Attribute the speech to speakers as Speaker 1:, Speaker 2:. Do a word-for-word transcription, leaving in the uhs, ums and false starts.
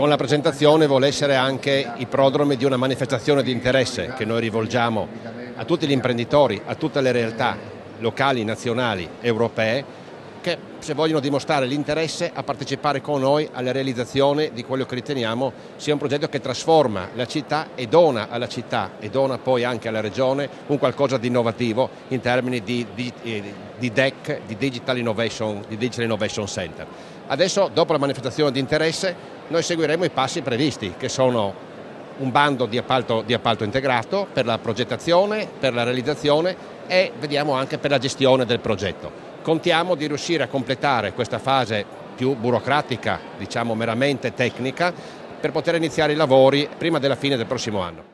Speaker 1: con la presentazione vuole essere anche il prodromo di una manifestazione di interesse che noi rivolgiamo a tutti gli imprenditori, a tutte le realtà locali, nazionali, europee, che se vogliono dimostrare l'interesse a partecipare con noi alla realizzazione di quello che riteniamo sia un progetto che trasforma la città e dona alla città e dona poi anche alla regione un qualcosa di innovativo in termini di, di, di D E C, di Digital Innovation, di Digital Innovation Center. Adesso, dopo la manifestazione di interesse, noi seguiremo i passi previsti, che sono un bando di appalto, di appalto integrato per la progettazione, per la realizzazione e vediamo anche per la gestione del progetto. Contiamo di riuscire a completare questa fase più burocratica, diciamo meramente tecnica, per poter iniziare i lavori prima della fine del prossimo anno.